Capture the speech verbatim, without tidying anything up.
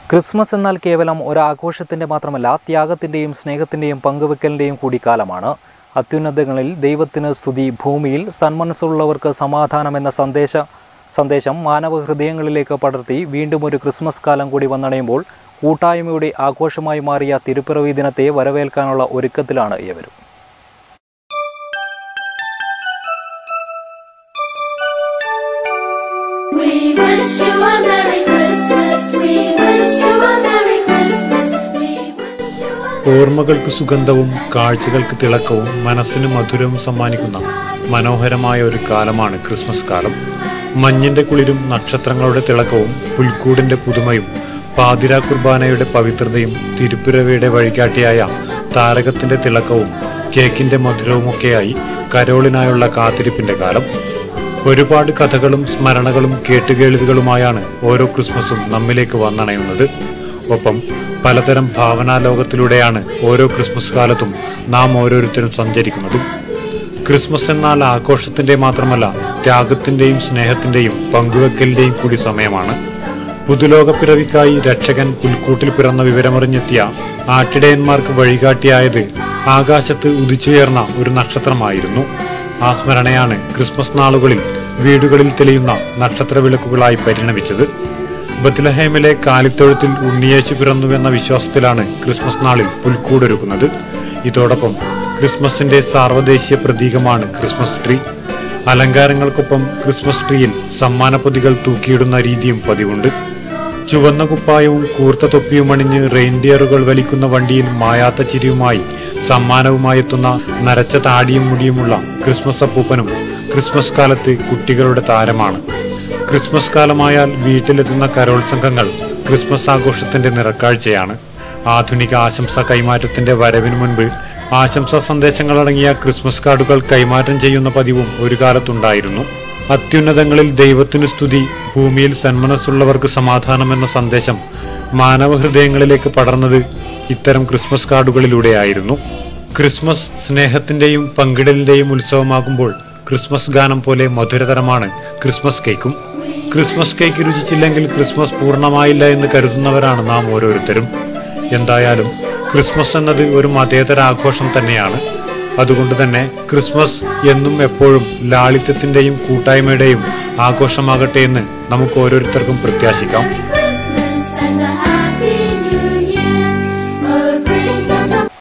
Christmas എന്നാൽ കേവലം ഒരു ആഘോഷത്തിൻ്റെ മാത്രമല്ല, ത്യാഗത്തിൻ്റെയും സ്നേഹത്തിൻ്റെയും പങ്കുവെക്കലിൻ്റെയും കൂടി കാലമാണ്. അത്യുന്നതങ്ങളിൽ ദൈവത്തിന് സ്തുതി, ഭൂമിയിൽ സന്മനസ്സുള്ളവർക്ക് സമാധാനം എന്ന സന്ദേശ സന്ദേശം മാനവ ഹൃദയങ്ങളിലേക്ക് പടർത്തി വീണ്ടും ഒരു ക്രിസ്മസ് കാലം കൂടി വന്നണയുമ്പോൾ കൂട്ടായ്മയുടെ ആഘോഷമായി മാറിയ തിരുപ്പിറവി ദിനത്തെ വരവേൽക്കാനുള്ള ഒരുക്കത്തിലാണ് ഏവരും. ഓർമ്മകൾക്ക് സുഗന്ധവും കാഴ്ചകൾക്ക് തിളക്കവും മനസ്സിന് മധുരവും സമ്മാനിക്കുന്ന മനോഹരമായ ഒരു കാലമാണ് ക്രിസ്മസ് കാലം. മഞ്ഞിന്റെ കുളിരും നക്ഷത്രങ്ങളുടെ തിളക്കവും പുൽക്കൂടിന്റെ പുതുമയും പാതിരാ കുർബാനയുടെ പവിത്രതയും തിരുപ്പിറവിയുടെ വഴികാട്ടിയായ താരകത്തിന്റെ തിളക്കവും കേക്കിന്റെ മധുരവുമൊക്കെയായി കരോളിനായുള്ള കാത്തിരിപ്പിന്റെ കാലം. ഒരുപാട് കഥകളും സ്മരണകളും കേട്ടുകേൾവികളുമായാണ് ഓരോ ക്രിസ്മസും നമ്മിലേക്ക് വന്നണയുന്നത്. ഒപ്പം പലതരം ഭാവനാലോകത്തിലൂടെയാണ് ഓരോ ക്രിസ്മസ് കാലത്തും നാം ഓരോരുത്തരും സഞ്ചരിക്കുന്നതും. ക്രിസ്മസ് എന്നാൽ ആഘോഷത്തിന്റെ മാത്രമല്ല, ത്യാഗത്തിന്റെയും സ്നേഹത്തിന്റെയും പങ്കുവെക്കലിന്റെയും കൂടി സമയമാണ്. പുതുലോക പിറവിക്കായി രക്ഷകൻ പുൽക്കൂട്ടിൽ പിറന്ന വിവരമറിഞ്ഞെത്തിയ ആട്ടിടയന്മാർക്ക് വഴികാട്ടിയായത് ആകാശത്ത് ഉദിച്ചുയർന്ന ഒരു നക്ഷത്രമായിരുന്നു. ആ സ്മരണയാണ് ക്രിസ്മസ് നാളുകളിൽ വീടുകളിൽ തെളിയുന്ന നക്ഷത്ര വിളക്കുകളായി പരിണമിച്ചത്. ബത്ലഹേമിലെ കാലിത്തൊഴുത്തിൽ ഉണ്ണിയേശു പിറന്നുവെന്ന വിശ്വാസത്തിലാണ് ക്രിസ്മസ് നാളിൽ പുൽക്കൂടൊരുക്കുന്നത്. ഇതോടൊപ്പം ക്രിസ്മസിന്റെ സാർവദേശീയ പ്രതീകമാണ് ക്രിസ്മസ് ട്രീ. അലങ്കാരങ്ങൾക്കൊപ്പം ക്രിസ്മസ് ട്രീയിൽ സമ്മാനപ്പൊതികൾ തൂക്കിയിടുന്ന രീതിയും പതിവുണ്ട്. ചുവന്ന കുപ്പായവും കൂർത്ത തൊപ്പിയും അണിഞ്ഞ് റെയിൻഡിയറുകൾ വലിക്കുന്ന വണ്ടിയിൽ മായാത്ത ചിരിയുമായി സമ്മാനവുമായി എത്തുന്ന നരച്ച താടിയും മുടിയുമുള്ള ക്രിസ്മസ് അപ്പൂപ്പനും ക്രിസ്മസ് കാലത്ത് കുട്ടികളുടെ താരമാണ്. ക്രിസ്മസ് കാലമായാൽ വീട്ടിലെത്തുന്ന കരോൾ സംഘങ്ങൾ ക്രിസ്മസ് ആഘോഷത്തിന്റെ നിറക്കാഴ്ചയാണ്. ആധുനിക ആശംസാ കൈമാറ്റത്തിന്റെ വരവിന് മുൻപ് ആശംസാ സന്ദേശങ്ങളടങ്ങിയ ക്രിസ്മസ് കാർഡുകൾ കൈമാറ്റം ചെയ്യുന്ന പതിവും ഒരു കാലത്തുണ്ടായിരുന്നു. അത്യുന്നതങ്ങളിൽ ദൈവത്തിന് സ്തുതി, ഭൂമിയിൽ സന്മനസ്സുള്ളവർക്ക് സമാധാനം എന്ന സന്ദേശം മാനവ ഹൃദയങ്ങളിലേക്ക് പടർന്നത് ഇത്തരം ക്രിസ്മസ് കാർഡുകളിലൂടെയായിരുന്നു. ക്രിസ്മസ് സ്നേഹത്തിന്റെയും പങ്കിടലിന്റെയും ഉത്സവമാകുമ്പോൾ ക്രിസ്മസ് ഗാനം പോലെ മധുരതരമാണ് ക്രിസ്മസ് കേക്കും. ക്രിസ്മസ് കേക്ക് രുചിച്ചില്ലെങ്കിൽ ക്രിസ്മസ് പൂർണ്ണമായില്ല എന്ന് കരുതുന്നവരാണ് നാം ഓരോരുത്തരും. എന്തായാലും ക്രിസ്മസ് എന്നത് ഒരു മതേതര ആഘോഷം തന്നെയാണ്. അതുകൊണ്ട് തന്നെ ക്രിസ്മസ് എന്നും എപ്പോഴും ലാളിത്യത്തിന്റെയും കൂട്ടായ്മയുടെയും ആഘോഷമാകട്ടെ എന്ന് നമുക്ക് ഓരോരുത്തർക്കും പ്രത്യാശിക്കാം.